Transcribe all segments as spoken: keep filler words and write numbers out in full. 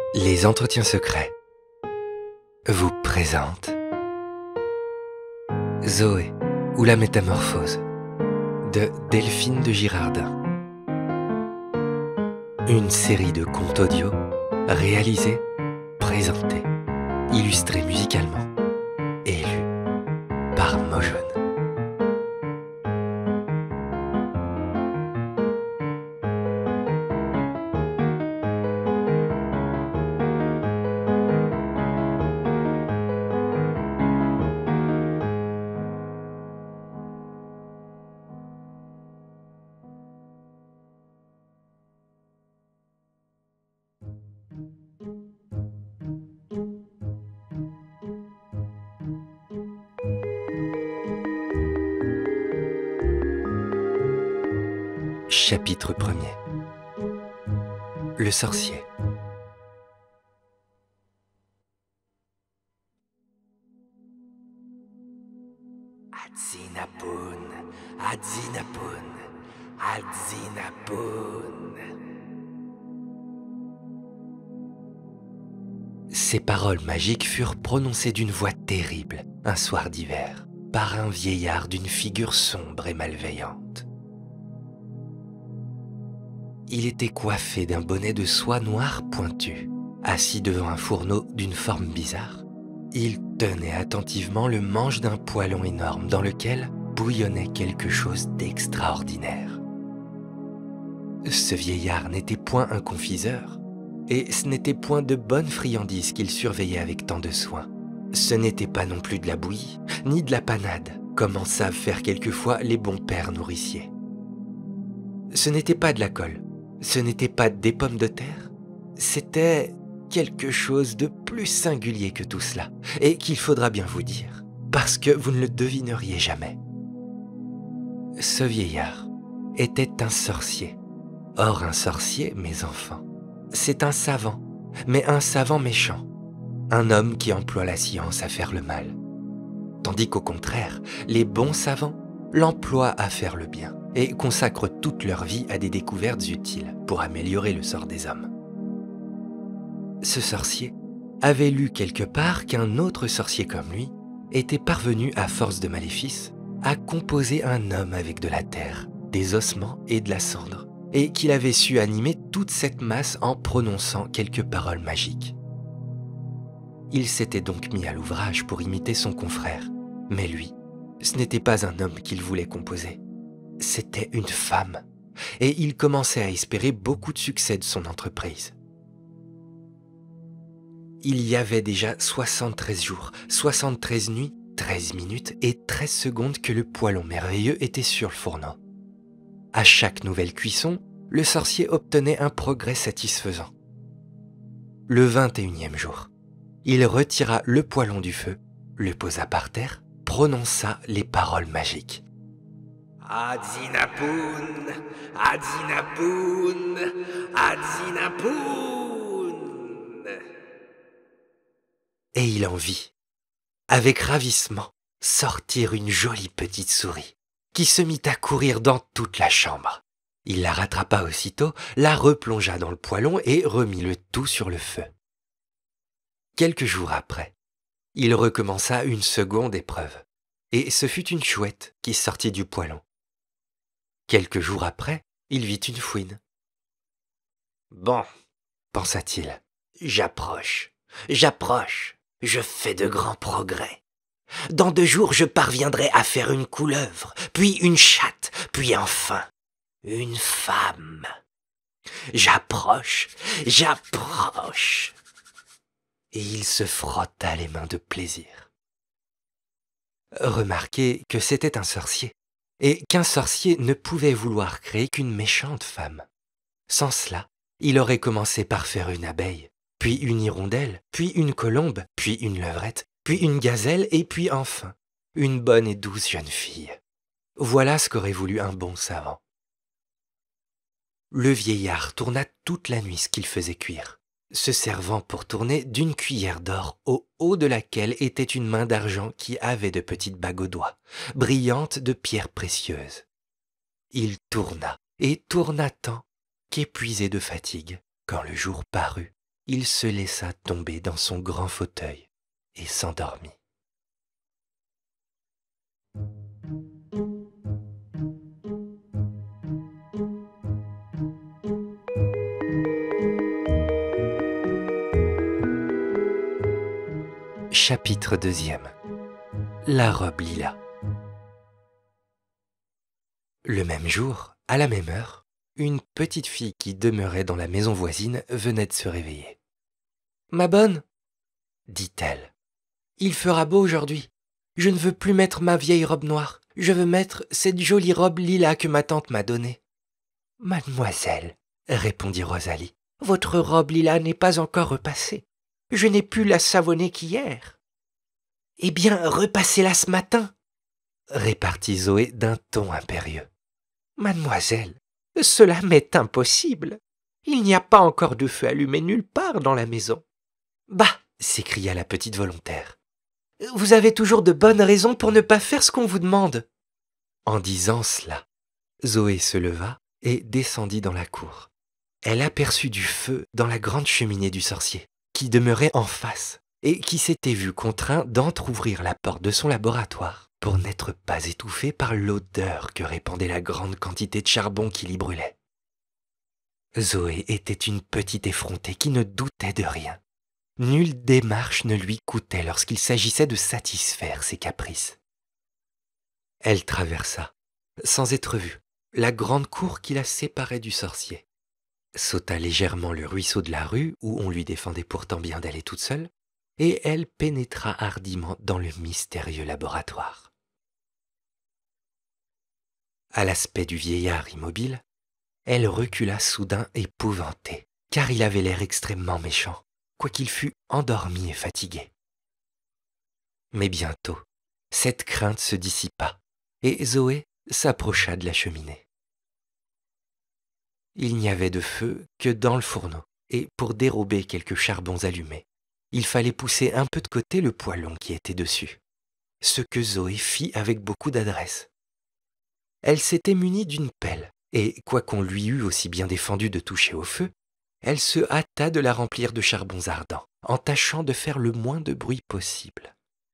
Les entretiens secrets vous présentent Zoé ou la métamorphose de Delphine de Girardin. Une série de contes audio réalisés, présentés, illustrés musicalement et lus par Mojone. Chapitre premier. Le sorcier. Adzinapun, Adzinapun, Adzinapun. Ces paroles magiques furent prononcées d'une voix terrible, un soir d'hiver, par un vieillard d'une figure sombre et malveillante. Il était coiffé d'un bonnet de soie noire pointu. Assis devant un fourneau d'une forme bizarre, il tenait attentivement le manche d'un poêlon énorme dans lequel bouillonnait quelque chose d'extraordinaire. Ce vieillard n'était point un confiseur, et ce n'était point de bonnes friandises qu'il surveillait avec tant de soin. Ce n'était pas non plus de la bouillie, ni de la panade, comme en savent faire quelquefois les bons pères nourriciers. Ce n'était pas de la colle, ce n'était pas des pommes de terre, c'était quelque chose de plus singulier que tout cela, et qu'il faudra bien vous dire, parce que vous ne le devineriez jamais. Ce vieillard était un sorcier. Or un sorcier, mes enfants, c'est un savant, mais un savant méchant, un homme qui emploie la science à faire le mal, tandis qu'au contraire, les bons savants l'emploient à faire le bien et consacrent toute leur vie à des découvertes utiles pour améliorer le sort des hommes. Ce sorcier avait lu quelque part qu'un autre sorcier comme lui était parvenu, à force de maléfices, à composer un homme avec de la terre, des ossements et de la cendre, et qu'il avait su animer toute cette masse en prononçant quelques paroles magiques. Il s'était donc mis à l'ouvrage pour imiter son confrère, mais lui, ce n'était pas un homme qu'il voulait composer, c'était une femme, et il commençait à espérer beaucoup de succès de son entreprise. Il y avait déjà soixante-treize jours, soixante-treize nuits, treize minutes et treize secondes que le poêlon merveilleux était sur le fourneau. À chaque nouvelle cuisson, le sorcier obtenait un progrès satisfaisant. Le vingt et unième jour, il retira le poêlon du feu, le posa par terre, prononça les paroles magiques. Adzinapun, Adzinapun, Adzinapun. Et il en vit, avec ravissement, sortir une jolie petite souris, qui se mit à courir dans toute la chambre. Il la rattrapa aussitôt, la replongea dans le poêlon et remit le tout sur le feu. Quelques jours après, il recommença une seconde épreuve, et ce fut une chouette qui sortit du poêlon. Quelques jours après, il vit une fouine. « Bon, pensa-t-il, j'approche, j'approche, je fais de grands progrès. Dans deux jours, je parviendrai à faire une couleuvre, puis une chatte, puis enfin une femme. J'approche, j'approche. » Et il se frotta les mains de plaisir. Remarquez que c'était un sorcier, et qu'un sorcier ne pouvait vouloir créer qu'une méchante femme. Sans cela, il aurait commencé par faire une abeille, puis une hirondelle, puis une colombe, puis une levrette, puis une gazelle, et puis enfin, une bonne et douce jeune fille. Voilà ce qu'aurait voulu un bon savant. Le vieillard tourna toute la nuit ce qu'il faisait cuire, se servant pour tourner d'une cuillère d'or au haut de laquelle était une main d'argent qui avait de petites bagues aux doigts, brillantes de pierres précieuses. Il tourna et tourna tant qu'épuisé de fatigue, quand le jour parut, il se laissa tomber dans son grand fauteuil et s'endormit. Chapitre deuxième. La robe lilas. Le même jour, à la même heure, une petite fille qui demeurait dans la maison voisine venait de se réveiller. « Ma bonne, dit-elle, il fera beau aujourd'hui. Je ne veux plus mettre ma vieille robe noire. Je veux mettre cette jolie robe lilas que ma tante m'a donnée. »« Mademoiselle, répondit Rosalie, votre robe lilas n'est pas encore repassée. Je n'ai pu la savonner qu'hier. »« Eh bien, repassez-la ce matin, répartit Zoé d'un ton impérieux. »« Mademoiselle, cela m'est impossible. Il n'y a pas encore de feu allumé nulle part dans la maison. »« Bah !» s'écria la petite volontaire. « Vous avez toujours de bonnes raisons pour ne pas faire ce qu'on vous demande. » En disant cela, Zoé se leva et descendit dans la cour. Elle aperçut du feu dans la grande cheminée du sorcier, qui demeurait en face et qui s'était vu contraint d'entr'ouvrir la porte de son laboratoire pour n'être pas étouffé par l'odeur que répandait la grande quantité de charbon qui l'y brûlait. Zoé était une petite effrontée qui ne doutait de rien. Nulle démarche ne lui coûtait lorsqu'il s'agissait de satisfaire ses caprices. Elle traversa, sans être vue, la grande cour qui la séparait du sorcier, sauta légèrement le ruisseau de la rue où on lui défendait pourtant bien d'aller toute seule, et elle pénétra hardiment dans le mystérieux laboratoire. À l'aspect du vieillard immobile, elle recula soudain épouvantée, car il avait l'air extrêmement méchant, quoiqu'il fût endormi et fatigué. Mais bientôt, cette crainte se dissipa, et Zoé s'approcha de la cheminée. Il n'y avait de feu que dans le fourneau, et pour dérober quelques charbons allumés, il fallait pousser un peu de côté le poêlon qui était dessus, ce que Zoé fit avec beaucoup d'adresse. Elle s'était munie d'une pelle, et quoiqu'on lui eût aussi bien défendu de toucher au feu, elle se hâta de la remplir de charbons ardents, en tâchant de faire le moins de bruit possible.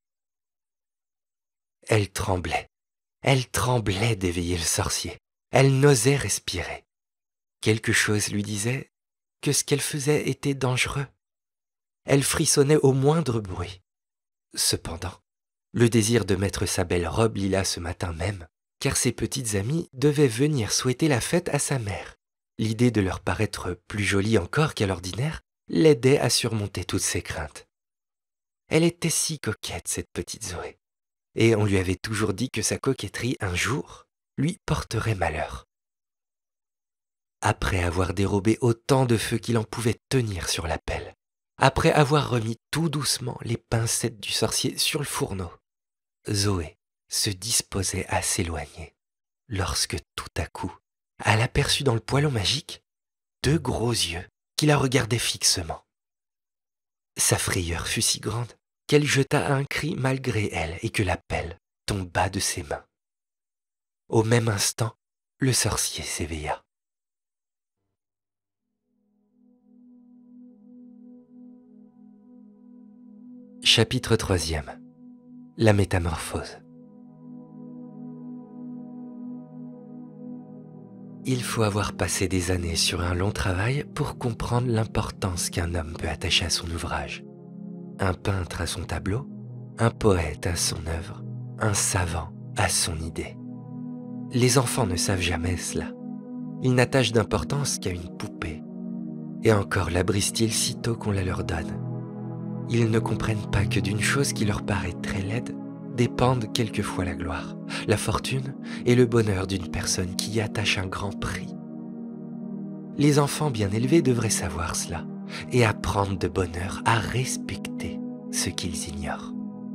Elle tremblait, elle tremblait d'éveiller le sorcier, elle n'osait respirer. Quelque chose lui disait que ce qu'elle faisait était dangereux. Elle frissonnait au moindre bruit. Cependant, le désir de mettre sa belle robe lilas ce matin même, car ses petites amies devaient venir souhaiter la fête à sa mère, l'idée de leur paraître plus jolie encore qu'à l'ordinaire, l'aidait à surmonter toutes ses craintes. Elle était si coquette, cette petite Zoé, et on lui avait toujours dit que sa coquetterie, un jour, lui porterait malheur. Après avoir dérobé autant de feu qu'il en pouvait tenir sur la pelle, après avoir remis tout doucement les pincettes du sorcier sur le fourneau, Zoé se disposait à s'éloigner, lorsque tout à coup, elle aperçut dans le poêlon magique deux gros yeux qui la regardaient fixement. Sa frayeur fut si grande qu'elle jeta un cri malgré elle et que la pelle tomba de ses mains. Au même instant, le sorcier s'éveilla. Chapitre troisième. La métamorphose. Il faut avoir passé des années sur un long travail pour comprendre l'importance qu'un homme peut attacher à son ouvrage. Un peintre à son tableau, un poète à son œuvre, un savant à son idée. Les enfants ne savent jamais cela. Ils n'attachent d'importance qu'à une poupée. Et encore l'abrisent-ils sitôt qu'on la leur donne. Ils ne comprennent pas que d'une chose qui leur paraît très laide dépendent quelquefois la gloire, la fortune et le bonheur d'une personne qui y attache un grand prix. Les enfants bien élevés devraient savoir cela et apprendre de bonne heure à respecter ce qu'ils ignorent.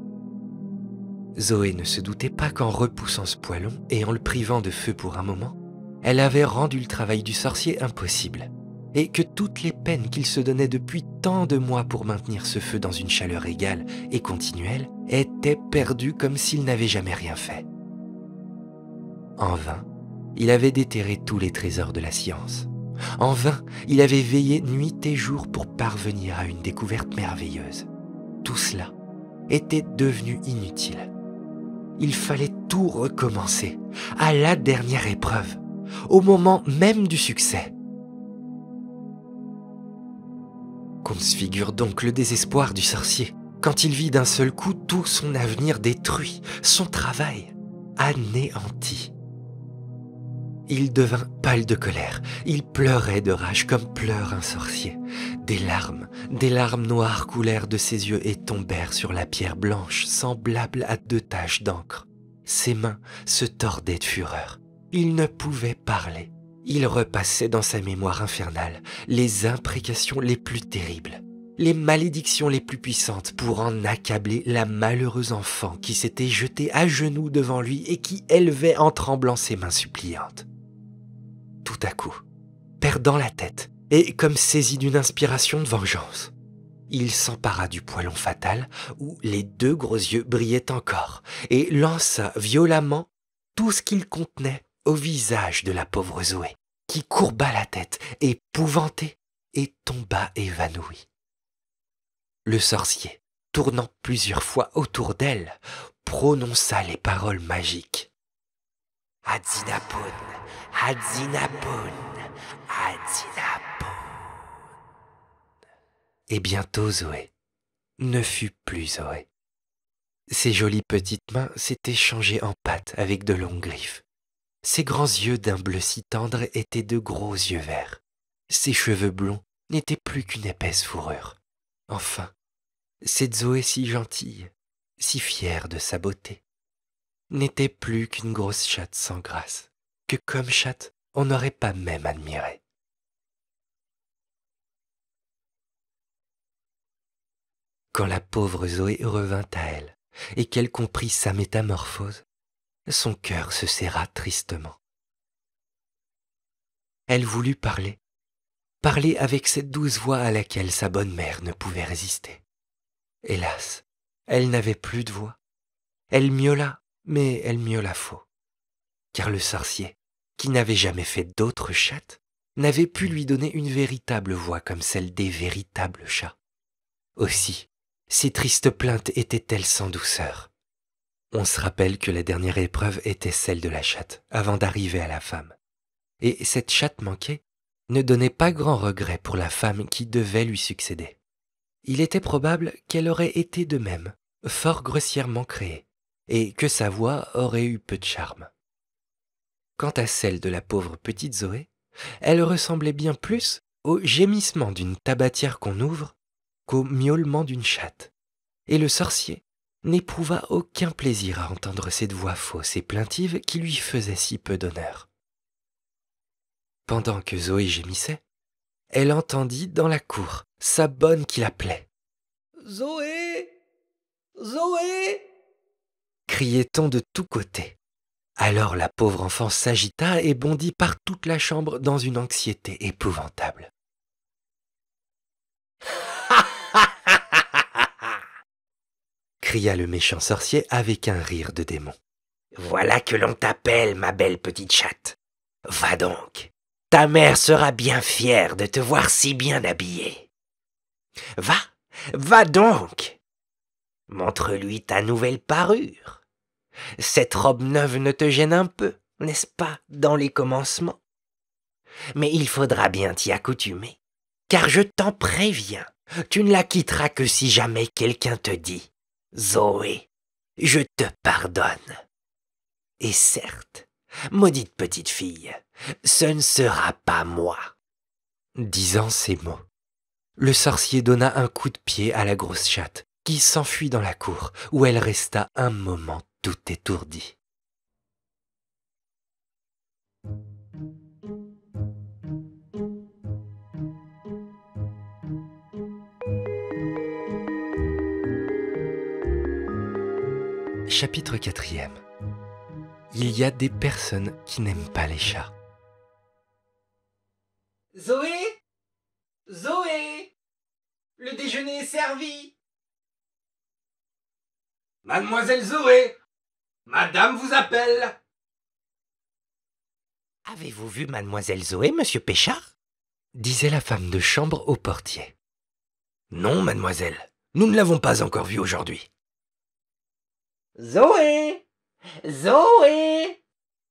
Zoé ne se doutait pas qu'en repoussant ce poêlon et en le privant de feu pour un moment, elle avait rendu le travail du sorcier impossible, et que toutes les peines qu'il se donnait depuis tant de mois pour maintenir ce feu dans une chaleur égale et continuelle étaient perdues comme s'il n'avait jamais rien fait. En vain, il avait déterré tous les trésors de la science. En vain, il avait veillé nuit et jour pour parvenir à une découverte merveilleuse. Tout cela était devenu inutile. Il fallait tout recommencer, à la dernière épreuve, au moment même du succès. Qu'on se figure donc le désespoir du sorcier quand il vit d'un seul coup tout son avenir détruit, son travail anéanti. Il devint pâle de colère, il pleurait de rage comme pleure un sorcier. Des larmes, des larmes noires coulèrent de ses yeux et tombèrent sur la pierre blanche, semblable à deux taches d'encre. Ses mains se tordaient de fureur. Il ne pouvait parler. Il repassait dans sa mémoire infernale les imprécations les plus terribles, les malédictions les plus puissantes pour en accabler la malheureuse enfant qui s'était jetée à genoux devant lui et qui élevait en tremblant ses mains suppliantes. Tout à coup, perdant la tête et comme saisi d'une inspiration de vengeance, il s'empara du poêlon fatal où les deux gros yeux brillaient encore et lança violemment tout ce qu'il contenait au visage de la pauvre Zoé, qui courba la tête, épouvantée, et tomba évanoui. Le sorcier, tournant plusieurs fois autour d'elle, prononça les paroles magiques. « Adzinapun, Adzinapun, Adzinapun. » Et bientôt Zoé ne fut plus Zoé. Ses jolies petites mains s'étaient changées en pattes avec de longues griffes. Ses grands yeux d'un bleu si tendre étaient de gros yeux verts. Ses cheveux blonds n'étaient plus qu'une épaisse fourrure. Enfin, cette Zoé si gentille, si fière de sa beauté, n'était plus qu'une grosse chatte sans grâce, que comme chatte, on n'aurait pas même admirée. Quand la pauvre Zoé revint à elle et qu'elle comprit sa métamorphose, son cœur se serra tristement. Elle voulut parler, parler avec cette douce voix à laquelle sa bonne mère ne pouvait résister. Hélas, elle n'avait plus de voix. Elle miaula, mais elle miaula faux, car le sorcier, qui n'avait jamais fait d'autre chatte, n'avait pu lui donner une véritable voix comme celle des véritables chats. Aussi, ses tristes plaintes étaient-elles sans douceur. On se rappelle que la dernière épreuve était celle de la chatte, avant d'arriver à la femme. Et cette chatte manquée ne donnait pas grand regret pour la femme qui devait lui succéder. Il était probable qu'elle aurait été de même, fort grossièrement créée, et que sa voix aurait eu peu de charme. Quant à celle de la pauvre petite Zoé, elle ressemblait bien plus au gémissement d'une tabatière qu'on ouvre qu'au miaulement d'une chatte. Et le sorcier n'éprouva aucun plaisir à entendre cette voix fausse et plaintive qui lui faisait si peu d'honneur. Pendant que Zoé gémissait, elle entendit dans la cour sa bonne qui l'appelait. « Zoé! Zoé !» criait-on de tous côtés. Alors la pauvre enfant s'agita et bondit par toute la chambre dans une anxiété épouvantable. Cria le méchant sorcier avec un rire de démon. « Voilà que l'on t'appelle, ma belle petite chatte. Va donc, ta mère sera bien fière de te voir si bien habillée. Va, va donc. Montre-lui ta nouvelle parure. Cette robe neuve ne te gêne un peu, n'est-ce pas, dans les commencements? Mais il faudra bien t'y accoutumer, car je t'en préviens, tu ne la quitteras que si jamais quelqu'un te dit « Zoé, je te pardonne ». Et certes, maudite petite fille, ce ne sera pas moi. Disant ces mots, le sorcier donna un coup de pied à la grosse chatte qui s'enfuit dans la cour où elle resta un moment tout étourdie. Chapitre quatrième. Il y a des personnes qui n'aiment pas les chats. Zoé? Zoé? Le déjeuner est servi. Mademoiselle Zoé, madame vous appelle. Avez-vous vu mademoiselle Zoé, monsieur Péchard? disait la femme de chambre au portier. Non, mademoiselle, nous ne l'avons pas encore vu aujourd'hui. Zoé! Zoé!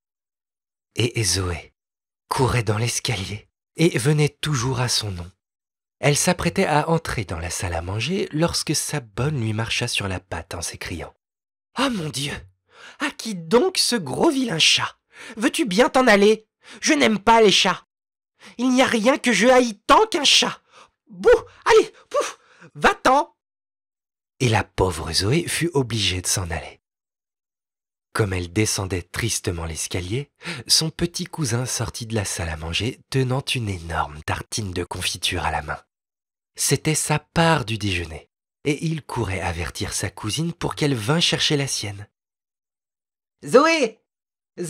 Et Zoé courait dans l'escalier et venait toujours à son nom. Elle s'apprêtait à entrer dans la salle à manger lorsque sa bonne lui marcha sur la patte en s'écriant « Ah mon Dieu! À qui donc ce gros vilain chat? Veux-tu bien t'en aller? Je n'aime pas les chats. Il n'y a rien que je haïs tant qu'un chat. Bouh! Allez, pouf! Va-t'en !» Et la pauvre Zoé fut obligée de s'en aller. Comme elle descendait tristement l'escalier, son petit cousin sortit de la salle à manger tenant une énorme tartine de confiture à la main. C'était sa part du déjeuner, et il courait avertir sa cousine pour qu'elle vînt chercher la sienne. « Zoé! Zoé !»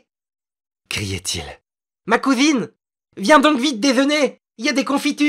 criait-il. « Ma cousine! Viens donc vite déjeuner! Il y a des confitures !»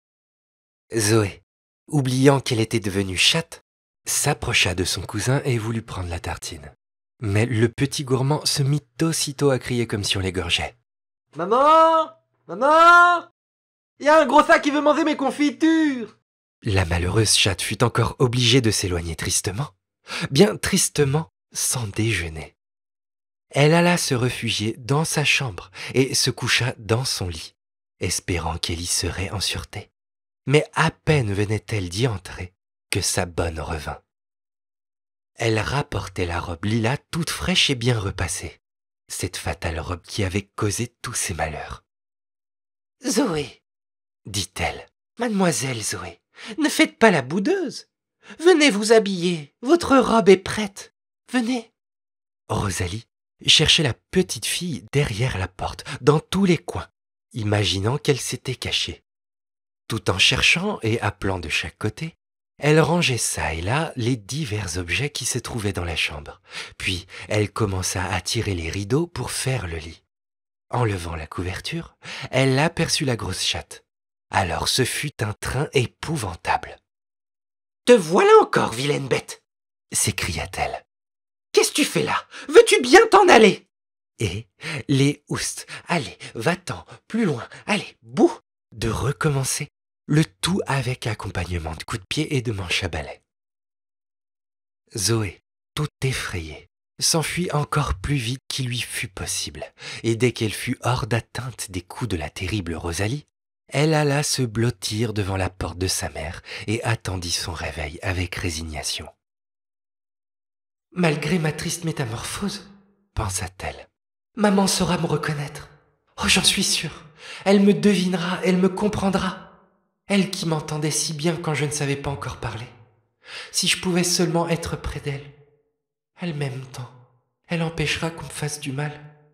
Zoé, oubliant qu'elle était devenue chatte, s'approcha de son cousin et voulut prendre la tartine. Mais le petit gourmand se mit aussitôt à crier comme si on l'égorgeait. « Maman! Maman! Il y a un gros sac qui veut manger mes confitures !» La malheureuse chatte fut encore obligée de s'éloigner tristement, bien tristement, sans déjeuner. Elle alla se réfugier dans sa chambre et se coucha dans son lit, espérant qu'elle y serait en sûreté. Mais à peine venait-elle d'y entrer que sa bonne revint. Elle rapportait la robe lilas toute fraîche et bien repassée, cette fatale robe qui avait causé tous ses malheurs. « Zoé, dit-elle, mademoiselle Zoé, ne faites pas la boudeuse. Venez vous habiller, votre robe est prête. Venez. » Rosalie cherchait la petite fille derrière la porte, dans tous les coins, imaginant qu'elle s'était cachée. Tout en cherchant et appelant de chaque côté, elle rangeait çà et là les divers objets qui se trouvaient dans la chambre. Puis elle commença à tirer les rideaux pour faire le lit. En levant la couverture, elle aperçut la grosse chatte. Alors ce fut un train épouvantable. « Te voilà encore, vilaine bête !» s'écria-t-elle. « Qu'est-ce que tu fais là? Veux-tu bien t'en aller ?» Et les oustes, allez, va-t'en, plus loin, allez, bouh, de recommencer, le tout avec accompagnement de coups de pied et de manches à balai. Zoé, toute effrayée, s'enfuit encore plus vite qu'il lui fut possible, et dès qu'elle fut hors d'atteinte des coups de la terrible Rosalie, elle alla se blottir devant la porte de sa mère et attendit son réveil avec résignation. « Malgré ma triste métamorphose, pensa-t-elle, maman saura me reconnaître. Oh, j'en suis sûre, elle me devinera, elle me comprendra. Elle qui m'entendait si bien quand je ne savais pas encore parler. Si je pouvais seulement être près d'elle. Elle m'aime tant, elle empêchera qu'on me fasse du mal. »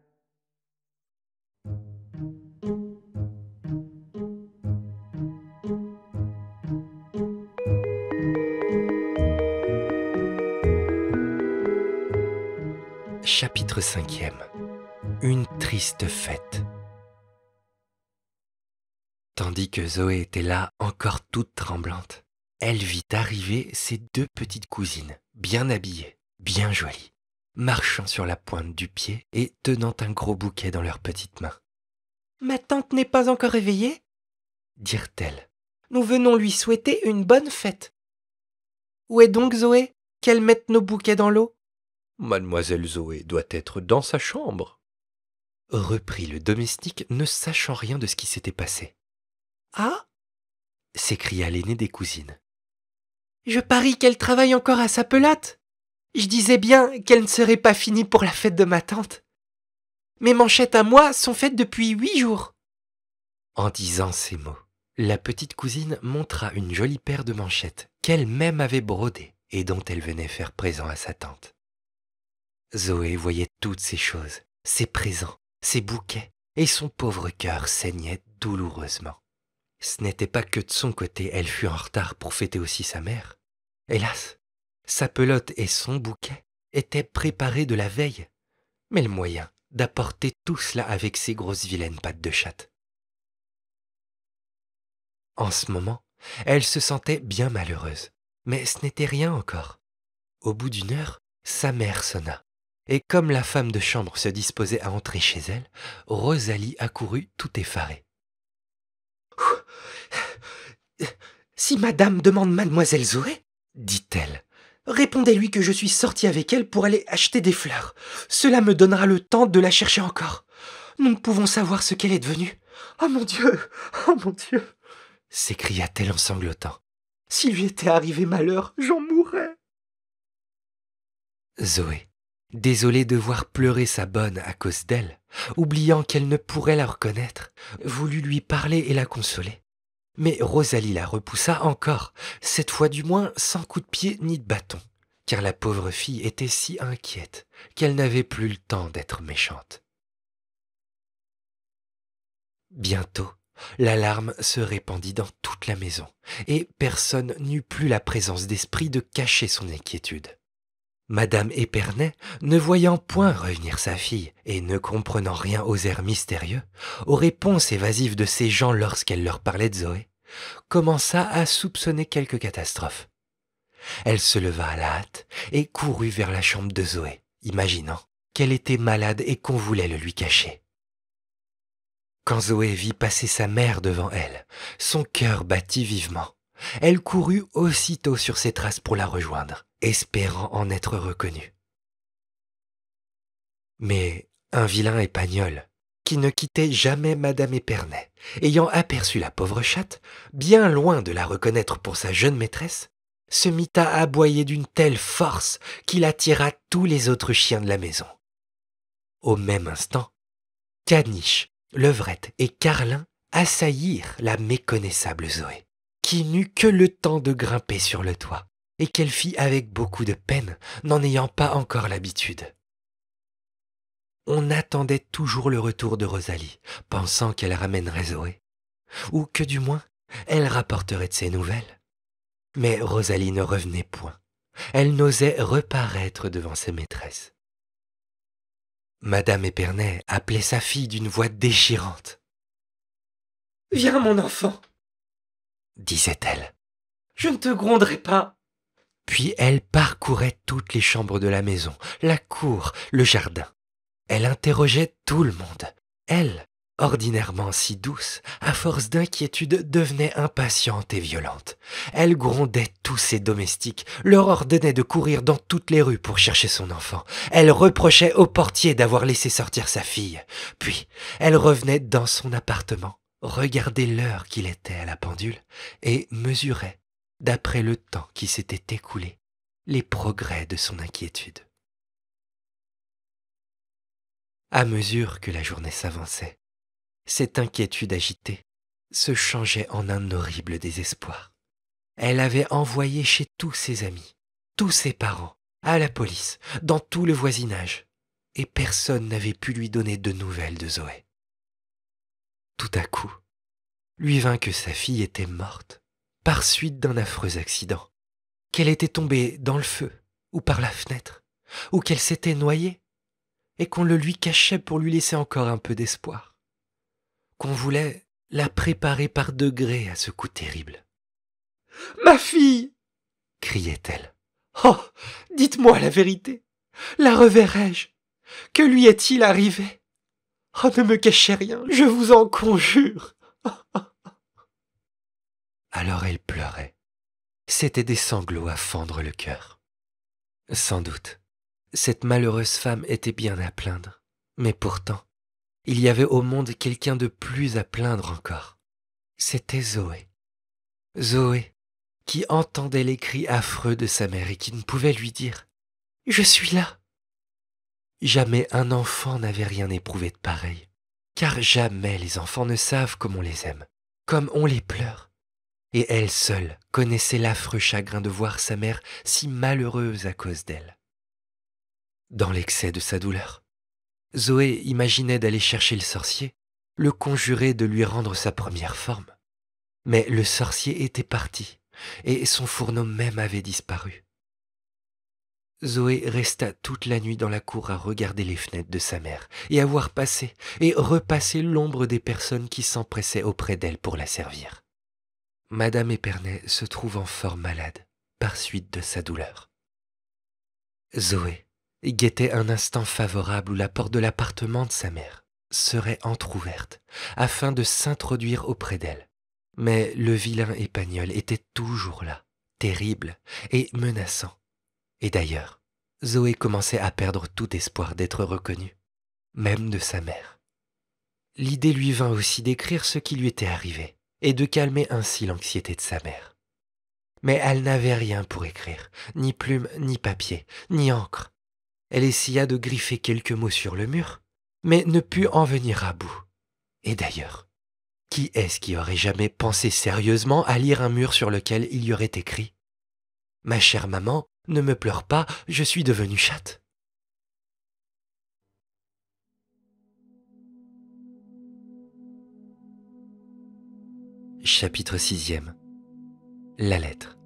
Chapitre cinquième. Une triste fête. Tandis que Zoé était là, encore toute tremblante, elle vit arriver ses deux petites cousines, bien habillées, bien jolies, marchant sur la pointe du pied et tenant un gros bouquet dans leurs petites mains. « Ma tante n'est pas encore réveillée ?» dirent-elles. « Nous venons lui souhaiter une bonne fête. »« Où est donc Zoé, qu'elle mette nos bouquets dans l'eau ?»« Mademoiselle Zoé doit être dans sa chambre. » reprit le domestique, ne sachant rien de ce qui s'était passé. « Ah !» s'écria l'aînée des cousines. « Je parie qu'elle travaille encore à sa pelote. Je disais bien qu'elle ne serait pas finie pour la fête de ma tante. Mes manchettes à moi sont faites depuis huit jours. » En disant ces mots, la petite cousine montra une jolie paire de manchettes qu'elle-même avait brodées et dont elle venait faire présent à sa tante. Zoé voyait toutes ces choses, ces présents, ces bouquets, et son pauvre cœur saignait douloureusement. Ce n'était pas que de son côté elle fut en retard pour fêter aussi sa mère. Hélas, sa pelote et son bouquet étaient préparés de la veille, mais le moyen d'apporter tout cela avec ses grosses vilaines pattes de chatte. En ce moment, elle se sentait bien malheureuse, mais ce n'était rien encore. Au bout d'une heure, sa mère sonna. Et comme la femme de chambre se disposait à entrer chez elle, Rosalie accourut tout effarée. Si madame demande mademoiselle Zoé, dit-elle, répondez-lui que je suis sortie avec elle pour aller acheter des fleurs. Cela me donnera le temps de la chercher encore. Nous ne pouvons savoir ce qu'elle est devenue. Oh mon Dieu, oh mon Dieu, s'écria-t-elle en sanglotant. S'il lui était arrivé malheur, j'en mourrais. Zoé, désolée de voir pleurer sa bonne à cause d'elle, oubliant qu'elle ne pourrait la reconnaître, voulut lui parler et la consoler. Mais Rosalie la repoussa encore, cette fois du moins sans coup de pied ni de bâton, car la pauvre fille était si inquiète qu'elle n'avait plus le temps d'être méchante. Bientôt, l'alarme se répandit dans toute la maison, et personne n'eut plus la présence d'esprit de cacher son inquiétude. Madame Épernay, ne voyant point revenir sa fille et ne comprenant rien aux airs mystérieux, aux réponses évasives de ces gens lorsqu'elle leur parlait de Zoé, commença à soupçonner quelque catastrophe. Elle se leva à la hâte et courut vers la chambre de Zoé, imaginant qu'elle était malade et qu'on voulait le lui cacher. Quand Zoé vit passer sa mère devant elle, son cœur battit vivement. Elle courut aussitôt sur ses traces pour la rejoindre, espérant en être reconnue. Mais un vilain épagneul, qui ne quittait jamais Madame Épernay, ayant aperçu la pauvre chatte, bien loin de la reconnaître pour sa jeune maîtresse, se mit à aboyer d'une telle force qu'il attira tous les autres chiens de la maison. Au même instant, Caniche, Levrette et Carlin assaillirent la méconnaissable Zoé, qui n'eut que le temps de grimper sur le toit, et qu'elle fit avec beaucoup de peine, n'en ayant pas encore l'habitude. On attendait toujours le retour de Rosalie, pensant qu'elle ramènerait Zoé, ou que du moins, elle rapporterait de ses nouvelles. Mais Rosalie ne revenait point. Elle n'osait reparaître devant ses maîtresses. Madame Épernay appelait sa fille d'une voix déchirante. « Viens, mon enfant !» disait-elle. « Je ne te gronderai pas. » Puis elle parcourait toutes les chambres de la maison, la cour, le jardin. Elle interrogeait tout le monde. Elle, ordinairement si douce, à force d'inquiétude devenait impatiente et violente. Elle grondait tous ses domestiques, leur ordonnait de courir dans toutes les rues pour chercher son enfant. Elle reprochait au portier d'avoir laissé sortir sa fille. Puis elle revenait dans son appartement, regardait l'heure qu'il était à la pendule et mesurait, d'après le temps qui s'était écoulé, les progrès de son inquiétude. À mesure que la journée s'avançait, cette inquiétude agitée se changeait en un horrible désespoir. Elle avait envoyé chez tous ses amis, tous ses parents, à la police, dans tout le voisinage, et personne n'avait pu lui donner de nouvelles de Zoé. Tout à coup, lui vint que sa fille était morte, par suite d'un affreux accident, qu'elle était tombée dans le feu, ou par la fenêtre, ou qu'elle s'était noyée, et qu'on le lui cachait pour lui laisser encore un peu d'espoir, qu'on voulait la préparer par degrés à ce coup terrible. « Ma fille !» criait-elle. « Oh, dites-moi la vérité. La reverrai-je? Que lui est-il arrivé? Oh, ne me cachez rien, je vous en conjure. » Alors elle pleurait. C'étaient des sanglots à fendre le cœur. Sans doute, cette malheureuse femme était bien à plaindre, mais pourtant, il y avait au monde quelqu'un de plus à plaindre encore. C'était Zoé. Zoé, qui entendait les cris affreux de sa mère et qui ne pouvait lui dire « Je suis là !» Jamais un enfant n'avait rien éprouvé de pareil, car jamais les enfants ne savent comme on les aime, comme on les pleure. Et elle seule connaissait l'affreux chagrin de voir sa mère si malheureuse à cause d'elle. Dans l'excès de sa douleur, Zoé imaginait d'aller chercher le sorcier, le conjurer de lui rendre sa première forme. Mais le sorcier était parti, et son fourneau même avait disparu. Zoé resta toute la nuit dans la cour à regarder les fenêtres de sa mère, et à voir passer et repasser l'ombre des personnes qui s'empressaient auprès d'elle pour la servir. Madame Épernay se trouvant fort malade, par suite de sa douleur. Zoé guettait un instant favorable où la porte de l'appartement de sa mère serait entr'ouverte, afin de s'introduire auprès d'elle. Mais le vilain Épagnol était toujours là, terrible et menaçant. Et d'ailleurs, Zoé commençait à perdre tout espoir d'être reconnue, même de sa mère. L'idée lui vint aussi d'écrire ce qui lui était arrivé et de calmer ainsi l'anxiété de sa mère. Mais elle n'avait rien pour écrire, ni plume, ni papier, ni encre. Elle essaya de griffer quelques mots sur le mur, mais ne put en venir à bout. Et d'ailleurs, qui est-ce qui aurait jamais pensé sérieusement à lire un mur sur lequel il y aurait écrit « Ma chère maman, ne me pleure pas, je suis devenue chatte ». Chapitre sixième. La lettre.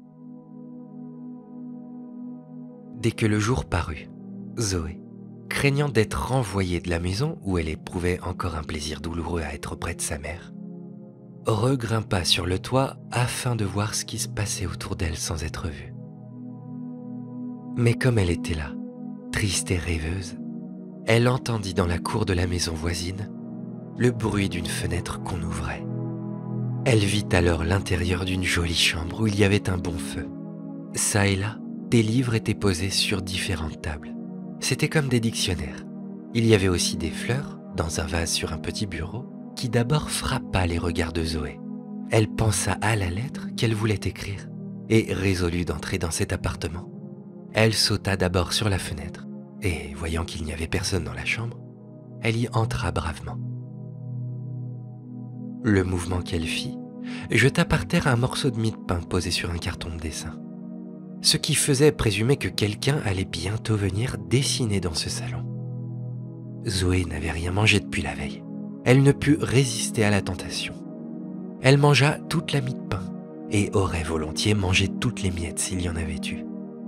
Dès que le jour parut, Zoé, craignant d'être renvoyée de la maison où elle éprouvait encore un plaisir douloureux à être près de sa mère, regrimpa sur le toit afin de voir ce qui se passait autour d'elle sans être vue. Mais comme elle était là, triste et rêveuse, elle entendit dans la cour de la maison voisine le bruit d'une fenêtre qu'on ouvrait. Elle vit alors l'intérieur d'une jolie chambre où il y avait un bon feu. Ça et là, des livres étaient posés sur différentes tables. C'était comme des dictionnaires. Il y avait aussi des fleurs, dans un vase sur un petit bureau, qui d'abord frappa les regards de Zoé. Elle pensa à la lettre qu'elle voulait écrire et résolut d'entrer dans cet appartement. Elle sauta d'abord sur la fenêtre et, voyant qu'il n'y avait personne dans la chambre, elle y entra bravement. Le mouvement qu'elle fit jeta par terre un morceau de mie de pain posé sur un carton de dessin, ce qui faisait présumer que quelqu'un allait bientôt venir dessiner dans ce salon. Zoé n'avait rien mangé depuis la veille. Elle ne put résister à la tentation. Elle mangea toute la mie de pain et aurait volontiers mangé toutes les miettes s'il y en avait eu.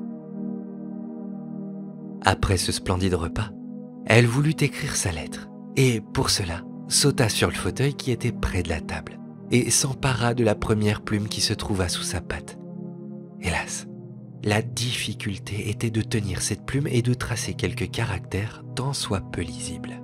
Après ce splendide repas, elle voulut écrire sa lettre et, pour cela, sauta sur le fauteuil qui était près de la table et s'empara de la première plume qui se trouva sous sa patte. Hélas, la difficulté était de tenir cette plume et de tracer quelques caractères tant soit peu lisibles.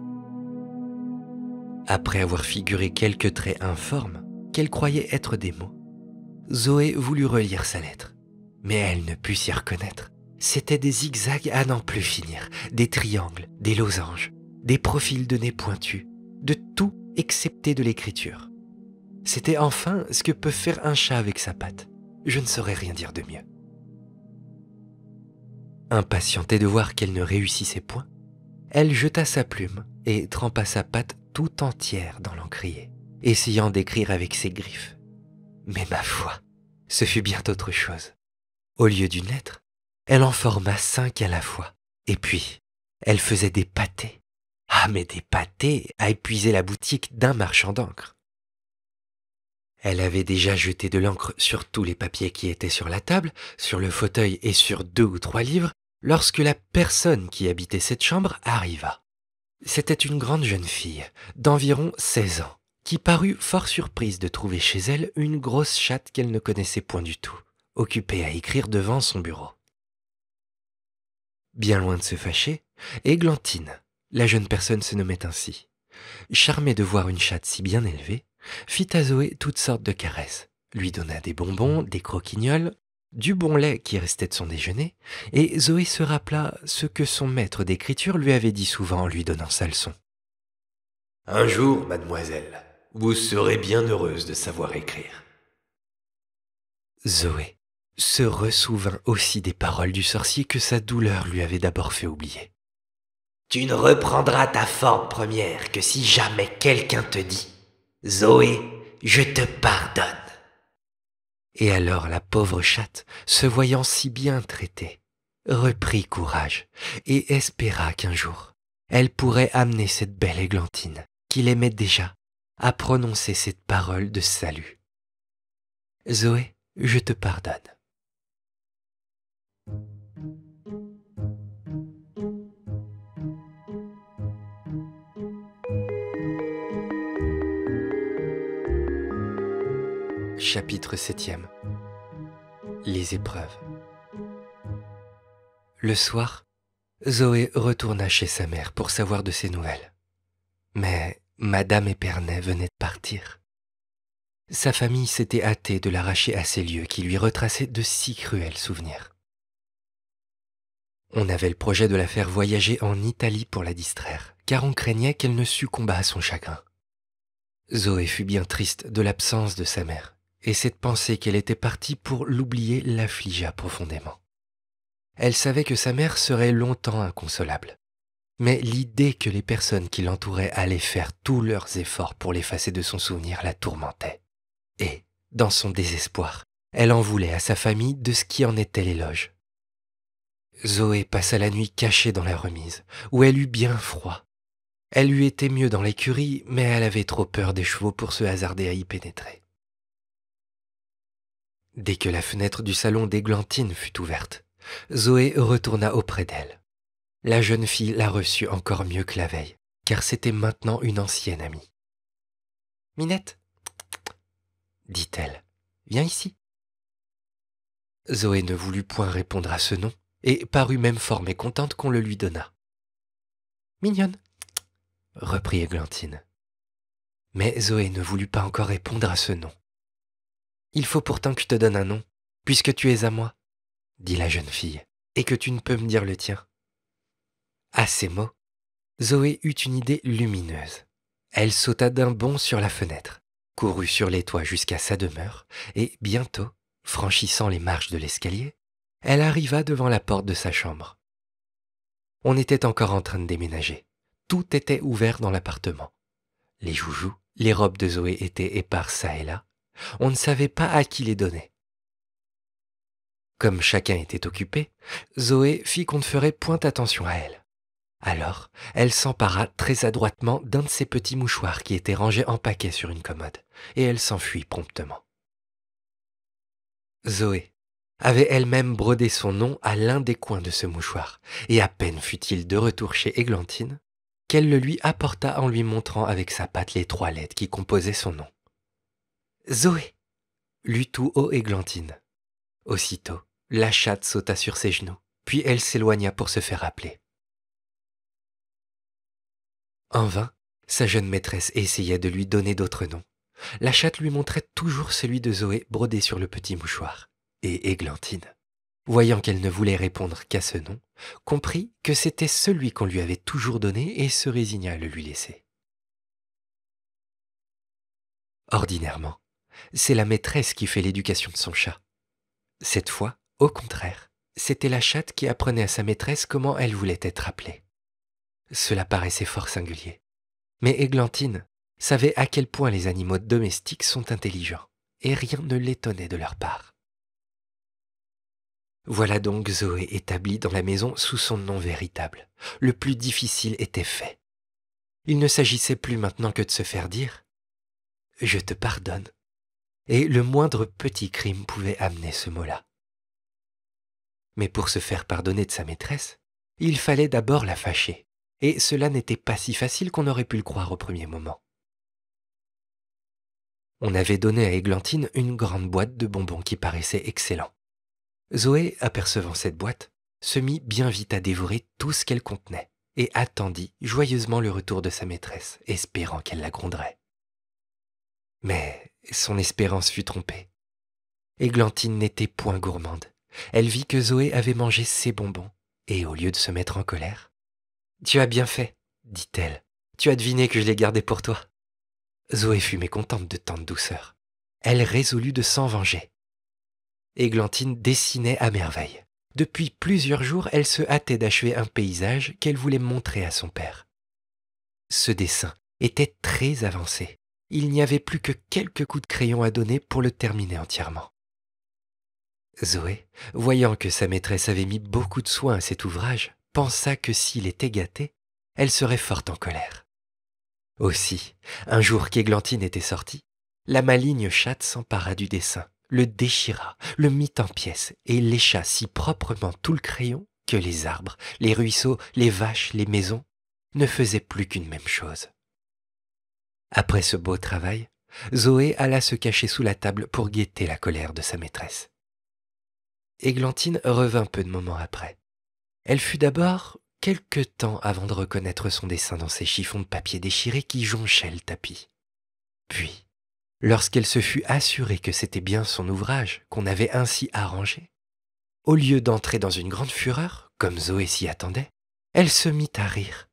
Après avoir figuré quelques traits informes qu'elle croyait être des mots, Zoé voulut relire sa lettre, mais elle ne put s'y reconnaître. C'étaient des zigzags à n'en plus finir, des triangles, des losanges, des profils de nez pointus, de tout excepté de l'écriture. C'était enfin ce que peut faire un chat avec sa patte. Je ne saurais rien dire de mieux. Impatientée de voir qu'elle ne réussissait point, elle jeta sa plume et trempa sa patte tout entière dans l'encrier, essayant d'écrire avec ses griffes. Mais ma foi, ce fut bien autre chose. Au lieu d'une lettre, elle en forma cinq à la fois, et puis elle faisait des pâtés. Ah, mais des pâtés à épuiser la boutique d'un marchand d'encre. Elle avait déjà jeté de l'encre sur tous les papiers qui étaient sur la table, sur le fauteuil et sur deux ou trois livres, lorsque la personne qui habitait cette chambre arriva. C'était une grande jeune fille, d'environ seize ans, qui parut fort surprise de trouver chez elle une grosse chatte qu'elle ne connaissait point du tout, occupée à écrire devant son bureau. Bien loin de se fâcher, Églantine, la jeune personne se nommait ainsi, charmée de voir une chatte si bien élevée, fit à Zoé toutes sortes de caresses, lui donna des bonbons, des croquignoles, du bon lait qui restait de son déjeuner, et Zoé se rappela ce que son maître d'écriture lui avait dit souvent en lui donnant sa leçon. « Un jour, mademoiselle, vous serez bien heureuse de savoir écrire. » Zoé se ressouvint aussi des paroles du sorcier que sa douleur lui avait d'abord fait oublier. « Tu ne reprendras ta forme première que si jamais quelqu'un te dit « Zoé, je te pardonne !» Et alors la pauvre chatte, se voyant si bien traitée, reprit courage et espéra qu'un jour, elle pourrait amener cette belle Églantine, qu'il aimait déjà, à prononcer cette parole de salut. « Zoé, je te pardonne. » Chapitre septième. Les épreuves. Le soir, Zoé retourna chez sa mère pour savoir de ses nouvelles. Mais Madame Épernay venait de partir. Sa famille s'était hâtée de l'arracher à ces lieux qui lui retraçaient de si cruels souvenirs. On avait le projet de la faire voyager en Italie pour la distraire, car on craignait qu'elle ne succombât à son chagrin. Zoé fut bien triste de l'absence de sa mère, et cette pensée qu'elle était partie pour l'oublier l'affligea profondément. Elle savait que sa mère serait longtemps inconsolable, mais l'idée que les personnes qui l'entouraient allaient faire tous leurs efforts pour l'effacer de son souvenir la tourmentait. Et, dans son désespoir, elle en voulait à sa famille de ce qui en était l'éloge. Zoé passa la nuit cachée dans la remise, où elle eut bien froid. Elle lui était mieux dans l'écurie, mais elle avait trop peur des chevaux pour se hasarder à y pénétrer. Dès que la fenêtre du salon d'Églantine fut ouverte, Zoé retourna auprès d'elle. La jeune fille la reçut encore mieux que la veille, car c'était maintenant une ancienne amie. « Minette, dit-elle, viens ici. » Zoé ne voulut point répondre à ce nom, et parut même fort mécontente qu'on le lui donnât. « Mignonne, » reprit Églantine. Mais Zoé ne voulut pas encore répondre à ce nom. « Il faut pourtant que je te donne un nom, puisque tu es à moi, » dit la jeune fille, « et que tu ne peux me dire le tien. » À ces mots, Zoé eut une idée lumineuse. Elle sauta d'un bond sur la fenêtre, courut sur les toits jusqu'à sa demeure, et bientôt, franchissant les marches de l'escalier, elle arriva devant la porte de sa chambre. On était encore en train de déménager. Tout était ouvert dans l'appartement. Les joujoux, les robes de Zoé étaient épars çà et là. On ne savait pas à qui les donner. Comme chacun était occupé, Zoé fit qu'on ne ferait point attention à elle. Alors, elle s'empara très adroitement d'un de ses petits mouchoirs qui étaient rangés en paquets sur une commode, et elle s'enfuit promptement. Zoé avait elle-même brodé son nom à l'un des coins de ce mouchoir, et à peine fut-il de retour chez Églantine, qu'elle le lui apporta en lui montrant avec sa patte les trois lettres qui composaient son nom. « Zoé !» lut tout haut Églantine. Aussitôt, la chatte sauta sur ses genoux, puis elle s'éloigna pour se faire appeler. En vain, sa jeune maîtresse essayait de lui donner d'autres noms. La chatte lui montrait toujours celui de Zoé brodé sur le petit mouchoir. Et Églantine, voyant qu'elle ne voulait répondre qu'à ce nom, comprit que c'était celui qu'on lui avait toujours donné et se résigna à le lui laisser. Ordinairement, c'est la maîtresse qui fait l'éducation de son chat. Cette fois, au contraire, c'était la chatte qui apprenait à sa maîtresse comment elle voulait être appelée. Cela paraissait fort singulier. Mais Églantine savait à quel point les animaux domestiques sont intelligents, et rien ne l'étonnait de leur part. Voilà donc Zoé établie dans la maison sous son nom véritable. Le plus difficile était fait. Il ne s'agissait plus maintenant que de se faire dire « Je te pardonne », et le moindre petit crime pouvait amener ce mot-là. Mais pour se faire pardonner de sa maîtresse, il fallait d'abord la fâcher, et cela n'était pas si facile qu'on aurait pu le croire au premier moment. On avait donné à Églantine une grande boîte de bonbons qui paraissait excellent. Zoé, apercevant cette boîte, se mit bien vite à dévorer tout ce qu'elle contenait et attendit joyeusement le retour de sa maîtresse, espérant qu'elle la gronderait. Mais son espérance fut trompée. Églantine n'était point gourmande. Elle vit que Zoé avait mangé ses bonbons, et au lieu de se mettre en colère, « Tu as bien fait, dit-elle. Tu as deviné que je les gardais pour toi. » Zoé fut mécontente de tant de douceur. Elle résolut de s'en venger. Églantine dessinait à merveille. Depuis plusieurs jours, elle se hâtait d'achever un paysage qu'elle voulait montrer à son père. Ce dessin était très avancé. Il n'y avait plus que quelques coups de crayon à donner pour le terminer entièrement. Zoé, voyant que sa maîtresse avait mis beaucoup de soin à cet ouvrage, pensa que s'il était gâté, elle serait fort en colère. Aussi, un jour qu'Églantine était sortie, la maligne chatte s'empara du dessin, le déchira, le mit en pièces et lécha si proprement tout le crayon que les arbres, les ruisseaux, les vaches, les maisons ne faisaient plus qu'une même chose. Après ce beau travail, Zoé alla se cacher sous la table pour guetter la colère de sa maîtresse. Églantine revint peu de moments après. Elle fut d'abord quelque temps avant de reconnaître son dessin dans ces chiffons de papier déchirés qui jonchaient le tapis. Puis, Lorsqu'elle se fut assurée que c'était bien son ouvrage qu'on avait ainsi arrangé, au lieu d'entrer dans une grande fureur, comme Zoé s'y attendait, elle se mit à rire.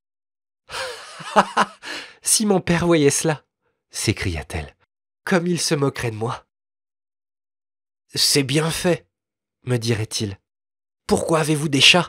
« Si mon père voyait cela !» s'écria-t-elle, « comme il se moquerait de moi !»« C'est bien fait, me dirait-il. Pourquoi avez-vous des chats ?»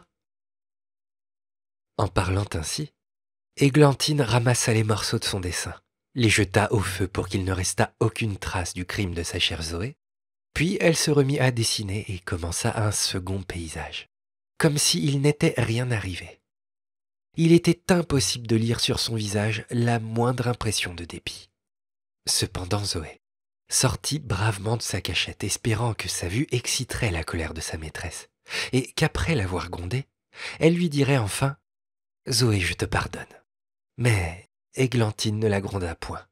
En parlant ainsi, Églantine ramassa les morceaux de son dessin, les jeta au feu pour qu'il ne restât aucune trace du crime de sa chère Zoé, puis elle se remit à dessiner et commença un second paysage, comme s'il n'était rien arrivé. Il était impossible de lire sur son visage la moindre impression de dépit. Cependant Zoé sortit bravement de sa cachette, espérant que sa vue exciterait la colère de sa maîtresse, et qu'après l'avoir grondée, elle lui dirait enfin « Zoé, je te pardonne ». Mais Églantine ne la gronda point.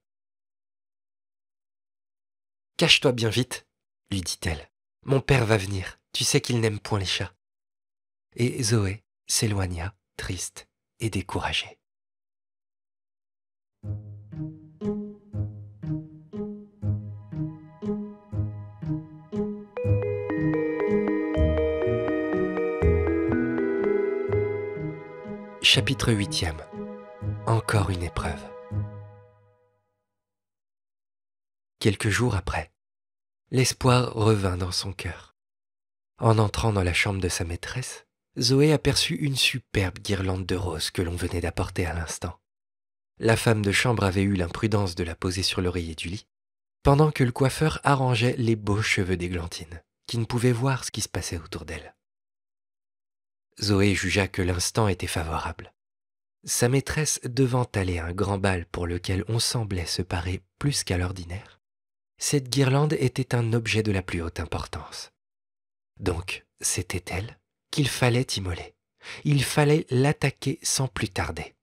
« Cache-toi bien vite », lui dit-elle. « Mon père va venir, tu sais qu'il n'aime point les chats. » Et Zoé s'éloigna, triste et découragée. Chapitre huitième. Encore une épreuve. Quelques jours après, l'espoir revint dans son cœur. En entrant dans la chambre de sa maîtresse, Zoé aperçut une superbe guirlande de roses que l'on venait d'apporter à l'instant. La femme de chambre avait eu l'imprudence de la poser sur l'oreiller du lit, pendant que le coiffeur arrangeait les beaux cheveux d'Églantine, qui ne pouvait voir ce qui se passait autour d'elle. Zoé jugea que l'instant était favorable. Sa maîtresse devant aller à un grand bal pour lequel on semblait se parer plus qu'à l'ordinaire, cette guirlande était un objet de la plus haute importance. Donc, c'était elle qu'il fallait immoler. Il fallait l'attaquer sans plus tarder.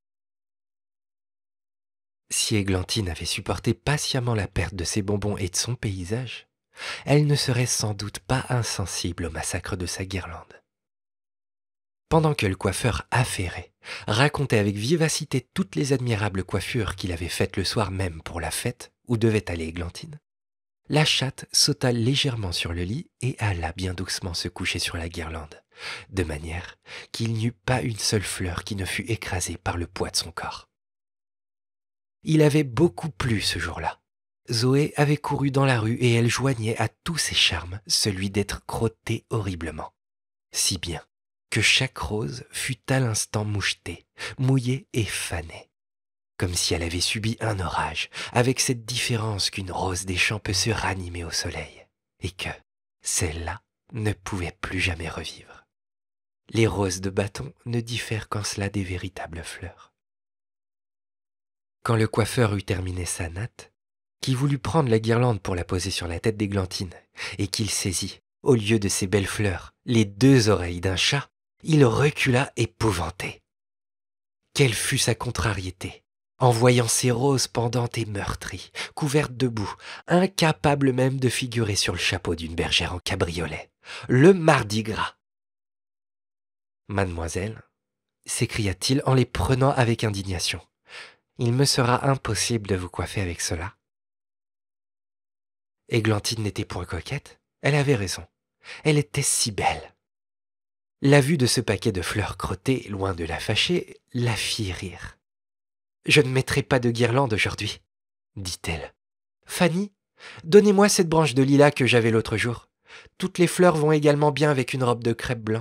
Si Églantine avait supporté patiemment la perte de ses bonbons et de son paysage, elle ne serait sans doute pas insensible au massacre de sa guirlande. Pendant que le coiffeur affairé racontait avec vivacité toutes les admirables coiffures qu'il avait faites le soir même pour la fête où devait aller Églantine, la chatte sauta légèrement sur le lit et alla bien doucement se coucher sur la guirlande, de manière qu'il n'y eut pas une seule fleur qui ne fût écrasée par le poids de son corps. Il avait beaucoup plu ce jour-là. Zoé avait couru dans la rue et elle joignait à tous ses charmes celui d'être crottée horriblement, si bien que chaque rose fut à l'instant mouchetée, mouillée et fanée, comme si elle avait subi un orage, avec cette différence qu'une rose des champs peut se ranimer au soleil, et que celle-là ne pouvait plus jamais revivre. Les roses de bâton ne diffèrent qu'en cela des véritables fleurs. Quand le coiffeur eut terminé sa natte, qui voulut prendre la guirlande pour la poser sur la tête d'Églantine, et qu'il saisit, au lieu de ces belles fleurs, les deux oreilles d'un chat, il recula épouvanté. Quelle fut sa contrariété, en voyant ces roses pendantes et meurtries, couvertes de boue, incapables même de figurer sur le chapeau d'une bergère en cabriolet. Le Mardi Gras. « Mademoiselle, » s'écria-t-il en les prenant avec indignation, « il me sera impossible de vous coiffer avec cela. » Églantine n'était point coquette, elle avait raison, elle était si belle. La vue de ce paquet de fleurs crottées, loin de la fâcher, la fit rire. « Je ne mettrai pas de guirlande aujourd'hui, » dit-elle. « Fanny, donnez-moi cette branche de lilas que j'avais l'autre jour. Toutes les fleurs vont également bien avec une robe de crêpe blanc. »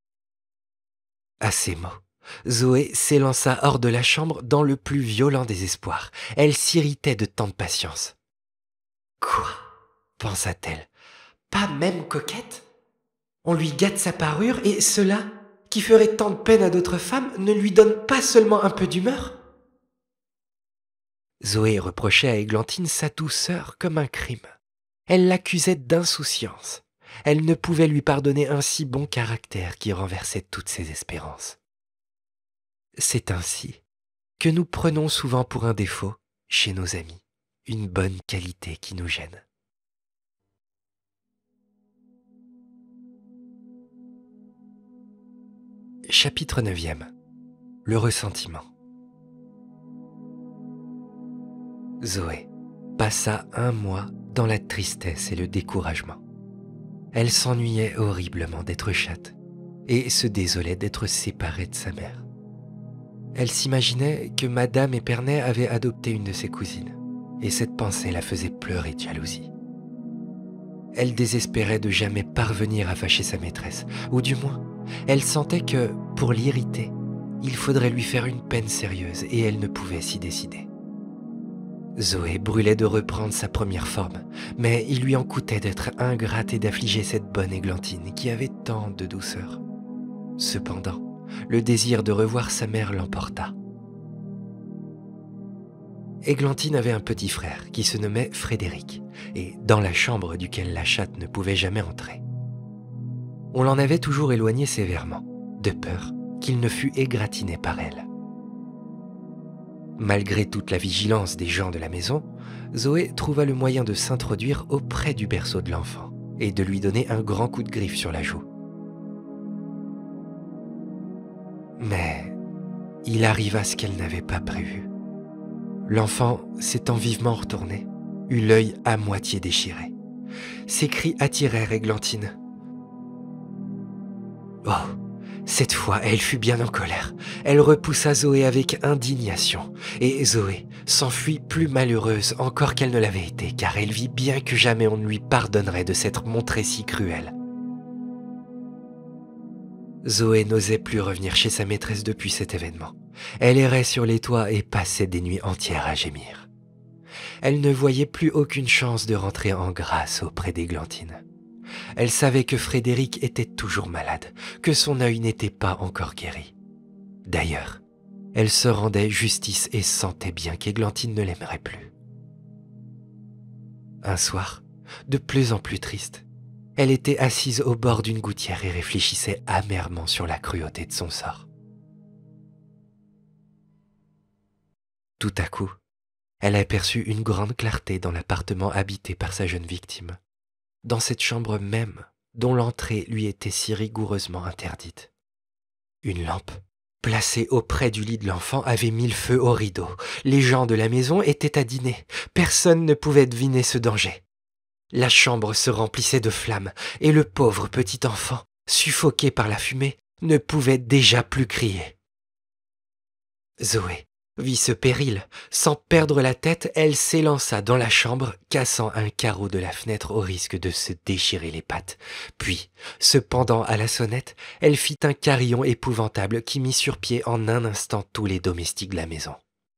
À ces mots, Zoé s'élança hors de la chambre dans le plus violent désespoir. Elle s'irritait de tant de patience. « Quoi ?» pensa-t-elle. « Pas même coquette ? On lui gâte sa parure et cela, qui ferait tant de peine à d'autres femmes, ne lui donne pas seulement un peu d'humeur ?» Zoé reprochait à Églantine sa douceur comme un crime. Elle l'accusait d'insouciance. Elle ne pouvait lui pardonner un si bon caractère qui renversait toutes ses espérances. C'est ainsi que nous prenons souvent pour un défaut, chez nos amis, une bonne qualité qui nous gêne. Chapitre neuvième. Le ressentiment. Zoé, passa un mois dans la tristesse et le découragement. Elle s'ennuyait horriblement d'être chatte et se désolait d'être séparée de sa mère. Elle s'imaginait que Madame Épernay avait adopté une de ses cousines, et cette pensée la faisait pleurer de jalousie. Elle désespérait de jamais parvenir à fâcher sa maîtresse, ou du moins, elle sentait que, pour l'irriter, il faudrait lui faire une peine sérieuse et elle ne pouvait s'y décider. Zoé brûlait de reprendre sa première forme, mais il lui en coûtait d'être ingrate et d'affliger cette bonne Églantine qui avait tant de douceur. Cependant, le désir de revoir sa mère l'emporta. Églantine avait un petit frère qui se nommait Frédéric, et dans la chambre duquel la chatte ne pouvait jamais entrer. On l'en avait toujours éloigné sévèrement, de peur qu'il ne fût égratigné par elle. Malgré toute la vigilance des gens de la maison, Zoé trouva le moyen de s'introduire auprès du berceau de l'enfant et de lui donner un grand coup de griffe sur la joue. Mais il arriva ce qu'elle n'avait pas prévu. L'enfant, s'étant vivement retourné, eut l'œil à moitié déchiré. Ses cris attirèrent Églantine. Oh, cette fois, elle fut bien en colère. Elle repoussa Zoé avec indignation, et Zoé s'enfuit plus malheureuse encore qu'elle ne l'avait été, car elle vit bien que jamais on ne lui pardonnerait de s'être montrée si cruelle. Zoé n'osait plus revenir chez sa maîtresse depuis cet événement. Elle errait sur les toits et passait des nuits entières à gémir. Elle ne voyait plus aucune chance de rentrer en grâce auprès d'Églantine. Elle savait que Frédéric était toujours malade, que son œil n'était pas encore guéri. D'ailleurs, elle se rendait justice et sentait bien qu'Églantine ne l'aimerait plus. Un soir, de plus en plus triste, elle était assise au bord d'une gouttière et réfléchissait amèrement sur la cruauté de son sort. Tout à coup, elle aperçut une grande clarté dans l'appartement habité par sa jeune victime, dans cette chambre même dont l'entrée lui était si rigoureusement interdite. Une lampe, placée auprès du lit de l'enfant, avait mis le feu au rideau. Les gens de la maison étaient à dîner. Personne ne pouvait deviner ce danger. La chambre se remplissait de flammes, et le pauvre petit enfant, suffoqué par la fumée, ne pouvait déjà plus crier. Zoé vit ce péril. Sans perdre la tête, elle s'élança dans la chambre, cassant un carreau de la fenêtre au risque de se déchirer les pattes. Puis, se pendant à la sonnette, elle fit un carillon épouvantable qui mit sur pied en un instant tous les domestiques de la maison.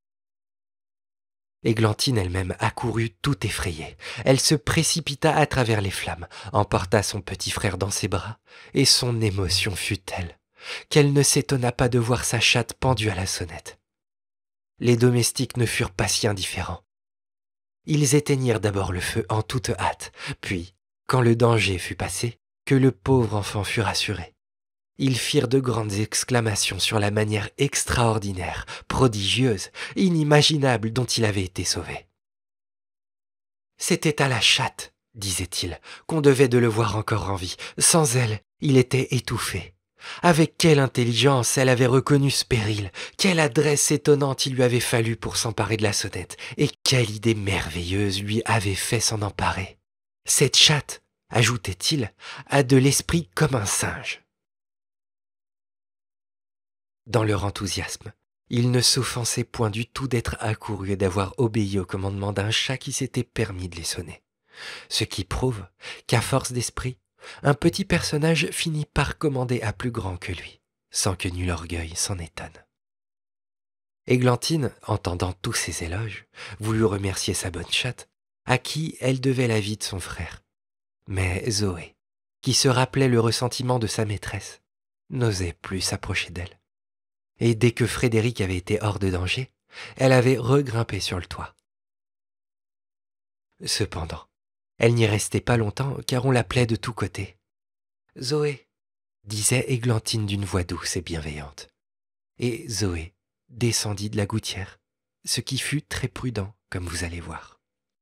Églantine elle-même accourut tout effrayée. Elle se précipita à travers les flammes, emporta son petit frère dans ses bras, et son émotion fut telle qu'elle ne s'étonna pas de voir sa chatte pendue à la sonnette. Les domestiques ne furent pas si indifférents. Ils éteignirent d'abord le feu en toute hâte, puis, quand le danger fut passé, que le pauvre enfant fut rassuré. Ils firent de grandes exclamations sur la manière extraordinaire, prodigieuse, inimaginable dont il avait été sauvé. C'était à la chatte, disait-il, qu'on devait de le voir encore en vie. Sans elle, il était étouffé. Avec quelle intelligence elle avait reconnu ce péril, quelle adresse étonnante il lui avait fallu pour s'emparer de la sonnette, et quelle idée merveilleuse lui avait fait s'en emparer. Cette chatte, ajoutait-il, a de l'esprit comme un singe. Dans leur enthousiasme, ils ne s'offensaient point du tout d'être accourus et d'avoir obéi au commandement d'un chat qui s'était permis de les sonner, ce qui prouve qu'à force d'esprit, un petit personnage finit par commander à plus grand que lui, sans que nul orgueil s'en étonne. Églantine, entendant tous ces éloges, voulut remercier sa bonne chatte, à qui elle devait la vie de son frère. Mais Zoé, qui se rappelait le ressentiment de sa maîtresse, n'osait plus s'approcher d'elle. Et dès que Frédéric avait été hors de danger, elle avait regrimpé sur le toit. Cependant, elle n'y restait pas longtemps, car on l'appelait de tous côtés. « Zoé !» disait Églantine d'une voix douce et bienveillante. Et Zoé descendit de la gouttière, ce qui fut très prudent, comme vous allez voir.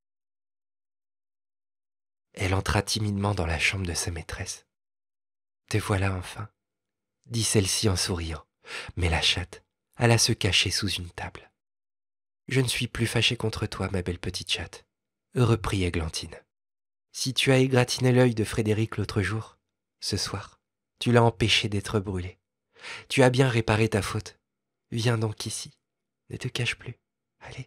Elle entra timidement dans la chambre de sa maîtresse. « Te voilà enfin !» dit celle-ci en souriant, mais la chatte alla se cacher sous une table. « Je ne suis plus fâchée contre toi, ma belle petite chatte. reprit Églantine. Si tu as égratigné l'œil de Frédéric l'autre jour, ce soir, tu l'as empêché d'être brûlé. Tu as bien réparé ta faute. Viens donc ici. Ne te cache plus. Allez.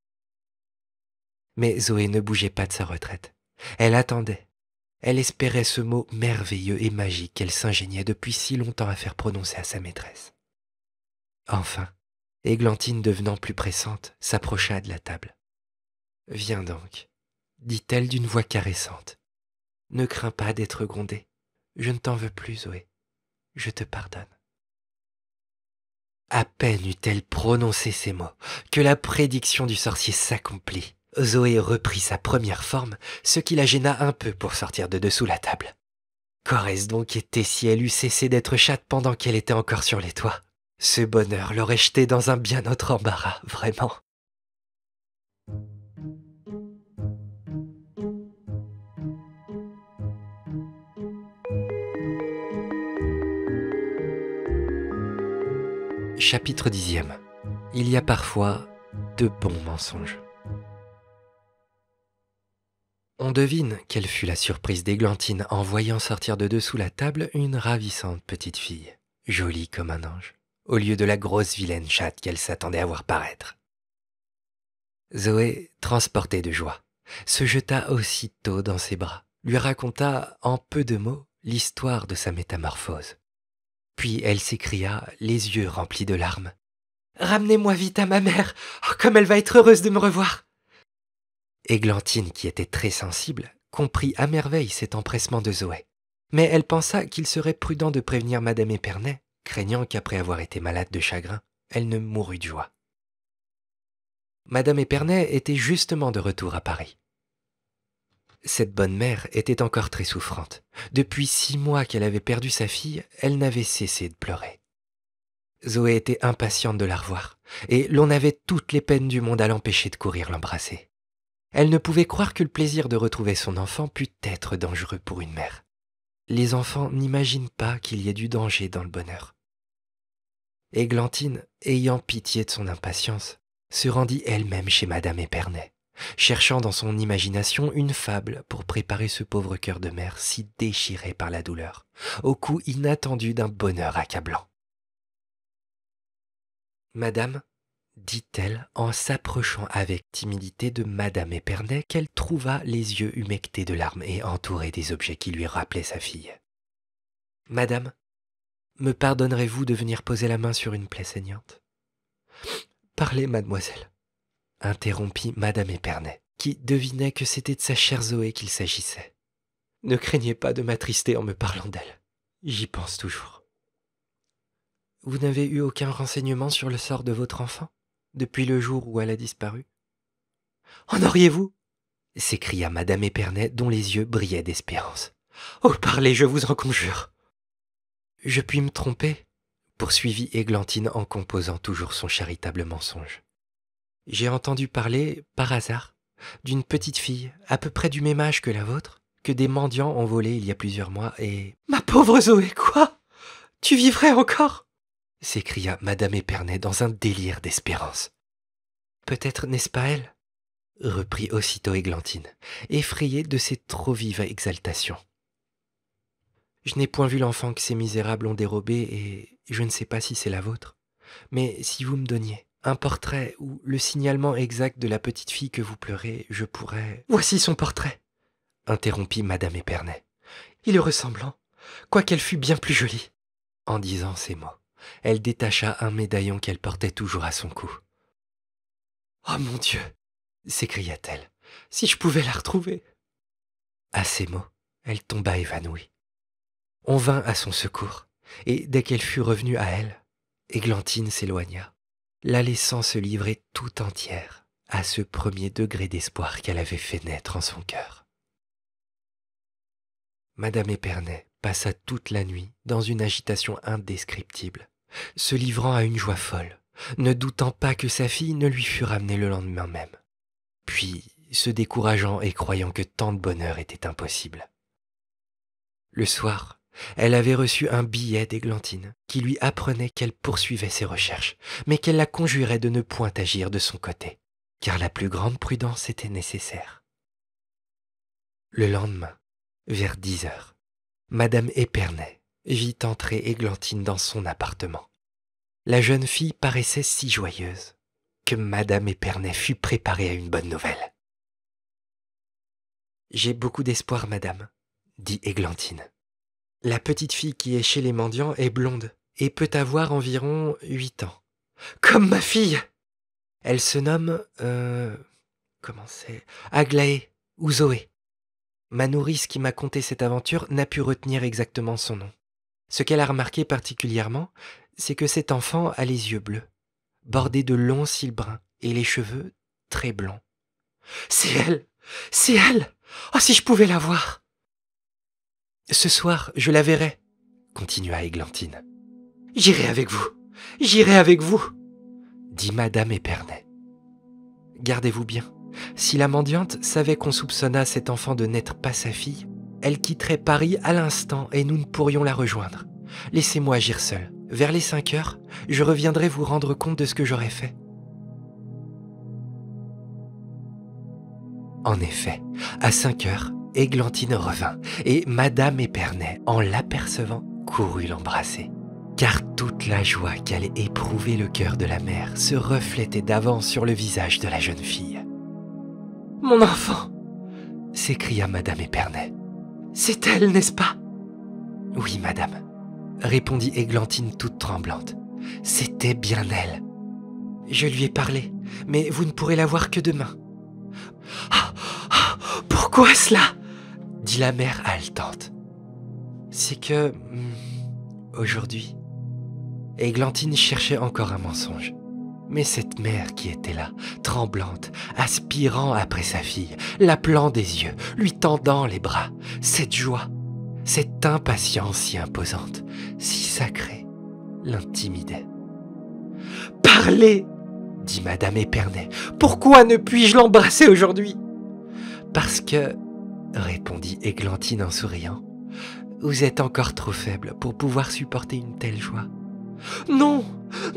Mais Zoé ne bougeait pas de sa retraite. Elle attendait. Elle espérait ce mot merveilleux et magique qu'elle s'ingéniait depuis si longtemps à faire prononcer à sa maîtresse. Enfin, Églantine, devenant plus pressante, s'approcha de la table. « Viens donc, dit-elle d'une voix caressante. Ne crains pas d'être grondée. Je ne t'en veux plus, Zoé. Je te pardonne. » À peine eut-elle prononcé ces mots que la prédiction du sorcier s'accomplit. Zoé reprit sa première forme, ce qui la gêna un peu pour sortir de dessous la table. Qu'aurait-ce donc été si elle eût cessé d'être chatte pendant qu'elle était encore sur les toits? Ce bonheur l'aurait jetée dans un bien autre embarras, vraiment. Chapitre dixième. Il y a parfois de bons mensonges. On devine quelle fut la surprise d'Églantine en voyant sortir de dessous la table une ravissante petite fille, jolie comme un ange, au lieu de la grosse vilaine chatte qu'elle s'attendait à voir paraître. Zoé, transportée de joie, se jeta aussitôt dans ses bras, lui raconta en peu de mots l'histoire de sa métamorphose. Puis elle s'écria, les yeux remplis de larmes. « Ramenez-moi vite à ma mère, oh, comme elle va être heureuse de me revoir !» Églantine, qui était très sensible, comprit à merveille cet empressement de Zoé. Mais elle pensa qu'il serait prudent de prévenir Madame Épernay, craignant qu'après avoir été malade de chagrin, elle ne mourût de joie. Madame Épernay était justement de retour à Paris. Cette bonne mère était encore très souffrante. Depuis six mois qu'elle avait perdu sa fille, elle n'avait cessé de pleurer. Zoé était impatiente de la revoir, et l'on avait toutes les peines du monde à l'empêcher de courir l'embrasser. Elle ne pouvait croire que le plaisir de retrouver son enfant pût être dangereux pour une mère. Les enfants n'imaginent pas qu'il y ait du danger dans le bonheur. Églantine, ayant pitié de son impatience, se rendit elle-même chez Madame Épernay, cherchant dans son imagination une fable pour préparer ce pauvre cœur de mère si déchiré par la douleur, au coup inattendu d'un bonheur accablant. « Madame, dit-elle en s'approchant avec timidité de Madame Épernay qu'elle trouva les yeux humectés de larmes et entourés des objets qui lui rappelaient sa fille. « Madame, me pardonnerez-vous de venir poser la main sur une plaie saignante ?»« Parlez, mademoiselle, » interrompit Madame Épernay, qui devinait que c'était de sa chère Zoé qu'il s'agissait. « Ne craignez pas de m'attrister en me parlant d'elle. J'y pense toujours. »« Vous n'avez eu aucun renseignement sur le sort de votre enfant ? Depuis le jour où elle a disparu. »« En auriez-vous » s'écria Madame Épernay dont les yeux brillaient d'espérance. « Oh, parlez, je vous en conjure !»« Je puis me tromper ?» poursuivit Églantine en composant toujours son charitable mensonge. « J'ai entendu parler, par hasard, d'une petite fille, à peu près du même âge que la vôtre, que des mendiants ont volée il y a plusieurs mois et... »« Ma pauvre Zoé, quoi ? Tu vivrais encore ?» s'écria Madame Épernay dans un délire d'espérance. « Peut-être n'est-ce pas elle ?» reprit aussitôt Églantine, effrayée de cette trop vive exaltation. « Je n'ai point vu l'enfant que ces misérables ont dérobé et je ne sais pas si c'est la vôtre. Mais si vous me donniez un portrait ou le signalement exact de la petite fille que vous pleurez, je pourrais... »« Voici son portrait !» interrompit Madame Épernay. « Il est ressemblant, quoiqu'elle fût bien plus jolie. » En disant ces mots, elle détacha un médaillon qu'elle portait toujours à son cou. « Oh mon Dieu !» s'écria-t-elle. « Si je pouvais la retrouver !» À ces mots, elle tomba évanouie. On vint à son secours, et dès qu'elle fut revenue à elle, Églantine s'éloigna, la laissant se livrer tout entière à ce premier degré d'espoir qu'elle avait fait naître en son cœur. Madame Épernay passa toute la nuit dans une agitation indescriptible, se livrant à une joie folle, ne doutant pas que sa fille ne lui fût ramenée le lendemain même, puis se décourageant et croyant que tant de bonheur était impossible. Le soir, elle avait reçu un billet d'Églantine qui lui apprenait qu'elle poursuivait ses recherches, mais qu'elle la conjurait de ne point agir de son côté, car la plus grande prudence était nécessaire. Le lendemain, vers dix heures, Madame Épernay vit entrer Églantine dans son appartement. La jeune fille paraissait si joyeuse que Madame Épernay fut préparée à une bonne nouvelle. « J'ai beaucoup d'espoir, madame, » dit Églantine. « La petite fille qui est chez les mendiants est blonde et peut avoir environ huit ans. Comme ma fille! Elle se nomme... Euh, comment c'est... Aglaé ou Zoé. Ma nourrice qui m'a conté cette aventure n'a pu retenir exactement son nom. Ce qu'elle a remarqué particulièrement, c'est que cet enfant a les yeux bleus, bordés de longs cils bruns et les cheveux très blonds. « C'est elle! C'est elle! Oh, si je pouvais la voir !»« Ce soir, je la verrai, » continua Églantine. « J'irai avec vous, j'irai avec vous, » dit Madame Épernay. « Gardez-vous bien. Si la mendiante savait qu'on soupçonna cet enfant de n'être pas sa fille, elle quitterait Paris à l'instant et nous ne pourrions la rejoindre. Laissez-moi agir seul. Vers les cinq heures, je reviendrai vous rendre compte de ce que j'aurai fait. » En effet, à cinq heures, Églantine revint et Madame Épernay, en l'apercevant, courut l'embrasser. Car toute la joie qu'allait éprouver le cœur de la mère se reflétait d'avance sur le visage de la jeune fille. « Mon enfant !» s'écria Madame Épernay. « C'est elle, n'est-ce pas ?»« Oui, madame, » répondit Églantine toute tremblante. « C'était bien elle. Je lui ai parlé, mais vous ne pourrez la voir que demain. »« Ah, ah, pourquoi cela ?» dit la mère haletante. « C'est que... Hum, aujourd'hui... » Églantine cherchait encore un mensonge. Mais cette mère qui était là, tremblante, aspirant après sa fille, l'appelant des yeux, lui tendant les bras, cette joie, cette impatience si imposante, si sacrée, l'intimidait. « Parlez !» dit Madame Épernay. « Pourquoi ne puis-je l'embrasser aujourd'hui ?»« Parce que, » répondit Églantine en souriant, « vous êtes encore trop faible pour pouvoir supporter une telle joie. »« Non, non !»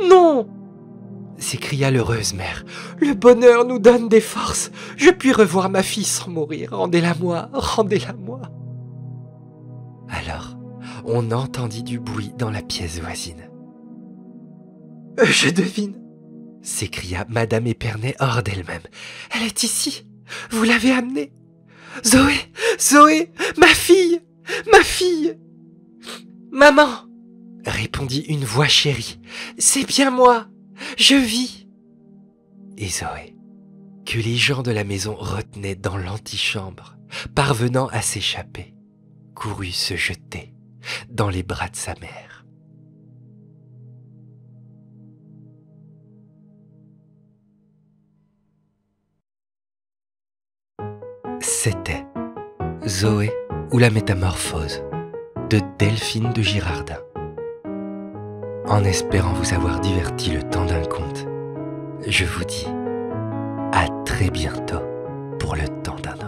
s'écria l'heureuse mère. « Le bonheur nous donne des forces. Je puis revoir ma fille sans mourir. Rendez-la-moi, rendez-la-moi. » Alors, on entendit du bruit dans la pièce voisine. Euh, « Je devine !» s'écria Madame Épernay hors d'elle-même. « Elle est ici. Vous l'avez amenée. Zoé, Zoé, ma fille, ma fille !»« Maman !» répondit une voix chérie. « C'est bien moi. Je vis !» Et Zoé, que les gens de la maison retenaient dans l'antichambre, parvenant à s'échapper, courut se jeter dans les bras de sa mère. C'était Zoé ou la métamorphose de Delphine de Girardin. En espérant vous avoir diverti le temps d'un conte, je vous dis à très bientôt pour le temps d'un autre.